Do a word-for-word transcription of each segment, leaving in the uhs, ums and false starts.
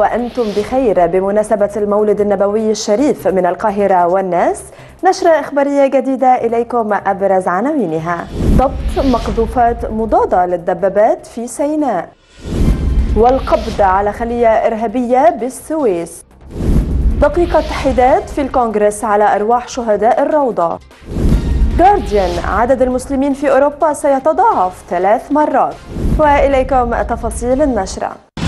وأنتم بخير بمناسبة المولد النبوي الشريف من القاهرة والناس. نشرة إخبارية جديدة إليكم أبرز عناوينها: ضبط مقذوفات مضادة للدبابات في سيناء، والقبض على خلية إرهابية بالسويس، دقيقة حداد في الكونغرس على أرواح شهداء الروضة، جارديان عدد المسلمين في أوروبا سيتضاعف ثلاث مرات. وإليكم تفاصيل النشرة.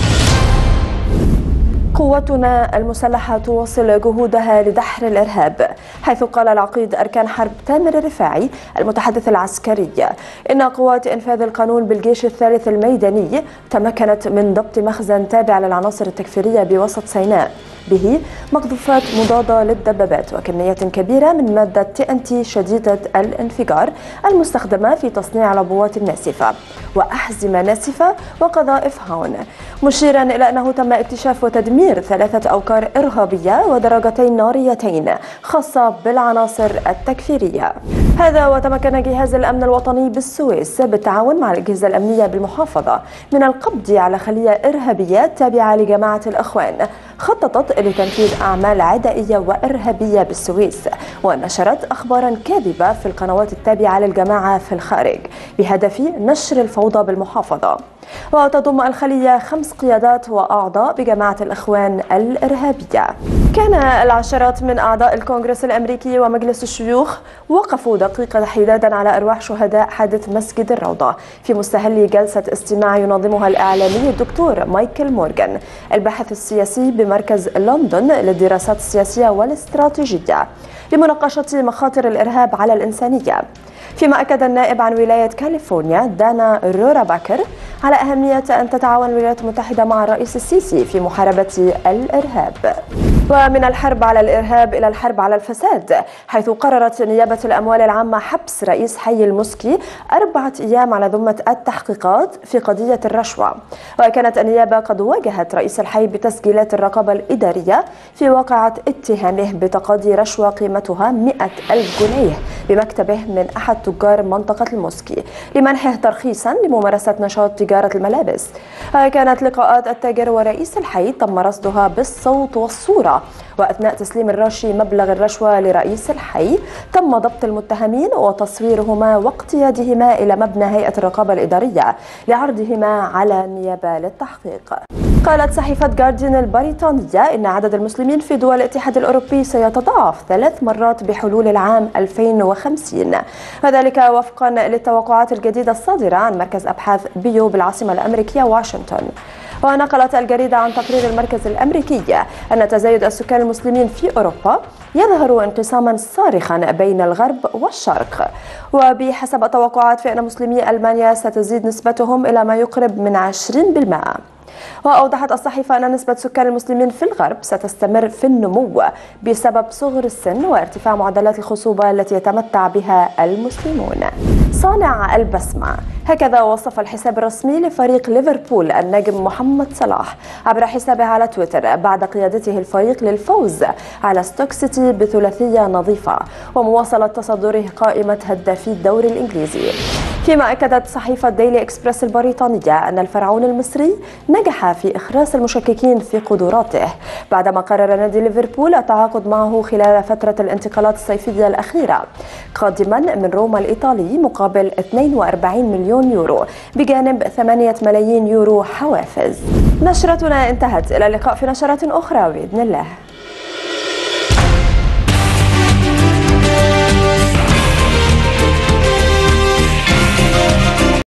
قواتنا المسلحة تواصل جهودها لدحر الإرهاب، حيث قال العقيد أركان حرب تامر الرفاعي المتحدث العسكري إن قوات إنفاذ القانون بالجيش الثالث الميداني تمكنت من ضبط مخزن تابع للعناصر التكفيرية بوسط سيناء به مقذوفات مضادة للدبابات وكميات كبيرة من مادة تي إن تي شديدة الانفجار المستخدمة في تصنيع العبوات الناسفة وأحزمة ناسفة وقذائف هاون، مشيرا إلى أنه تم اكتشاف وتدمير ثلاثة أوكار إرهابية ودراجتين ناريتين خاصة بالعناصر التكفيرية. هذا وتمكن جهاز الأمن الوطني بالسويس بالتعاون مع الأجهزة الأمنية بالمحافظة من القبض على خلية إرهابية تابعة لجماعة الإخوان خططت لتنفيذ أعمال عدائية وإرهابية بالسويس، ونشرت أخبارا كاذبة في القنوات التابعة للجماعة في الخارج بهدف نشر الفوضى بالمحافظة. وتضم الخلية خمس قيادات وأعضاء بجماعة الإخوان الإرهابية. كان العشرات من أعضاء الكونغرس الأمريكي ومجلس الشيوخ وقفوا دقيقة حدادا على أرواح شهداء حادث مسجد الروضة في مستهل جلسة استماع ينظمها الإعلامي الدكتور مايكل مورغان الباحث السياسي بمركز لندن للدراسات السياسية والاستراتيجية لمناقشة مخاطر الإرهاب على الإنسانية. فيما أكد النائب عن ولاية كاليفورنيا دانا رورا باكر على أهمية أن تتعاون الولايات المتحدة مع الرئيس السيسي في محاربة الإرهاب. ومن الحرب على الإرهاب إلى الحرب على الفساد، حيث قررت نيابة الأموال العامة حبس رئيس حي المسكي أربعة أيام على ذمة التحقيقات في قضية الرشوة. وكانت النيابة قد واجهت رئيس الحي بتسجيلات الرقابة الإدارية في واقعة اتهامه بتقاضي رشوة قيمتها مئة ألف جنيه بمكتبه من أحد تجار منطقة المسكي لمنحه ترخيصا لممارسة نشاط تجارة الملابس. كانت لقاءات التاجر ورئيس الحي تم رصدها بالصوت والصورة، وأثناء تسليم الراشي مبلغ الرشوة لرئيس الحي تم ضبط المتهمين وتصويرهما واقتيادهما إلى مبنى هيئة الرقابة الإدارية لعرضهما على النيابة للتحقيق. قالت صحيفة جارديان البريطانية إن عدد المسلمين في دول الاتحاد الأوروبي سيتضاعف ثلاث مرات بحلول العام ألفين وخمسين، وذلك وفقا للتوقعات الجديدة الصادرة عن مركز أبحاث بيو بالعاصمة الأمريكية واشنطن. ونقلت الجريدة عن تقرير المركز الأمريكي أن تزايد السكان المسلمين في أوروبا يظهر انقساما صارخا بين الغرب والشرق، وبحسب التوقعات فإن مسلمي ألمانيا ستزيد نسبتهم إلى ما يقرب من عشرين بالمئة. وأوضحت الصحيفة أن نسبة سكان المسلمين في الغرب ستستمر في النمو بسبب صغر السن وارتفاع معدلات الخصوبة التي يتمتع بها المسلمون. صانع البسمة، هكذا وصف الحساب الرسمي لفريق ليفربول النجم محمد صلاح عبر حسابه على تويتر بعد قيادته الفريق للفوز على ستوك سيتي بثلاثية نظيفة ومواصلة تصدره قائمة هدافي الدوري الإنجليزي. فيما أكدت صحيفة ديلي إكسبرس البريطانية أن الفرعون المصري نجح في إخراس المشككين في قدراته بعدما قرر نادي ليفربول التعاقد معه خلال فترة الانتقالات الصيفية الأخيرة، قادما من روما الإيطالي مقابل اثنين وأربعين مليون يورو بجانب ثمانية ملايين يورو حوافز. نشرتنا انتهت، إلى اللقاء في نشرات أخرى بإذن الله.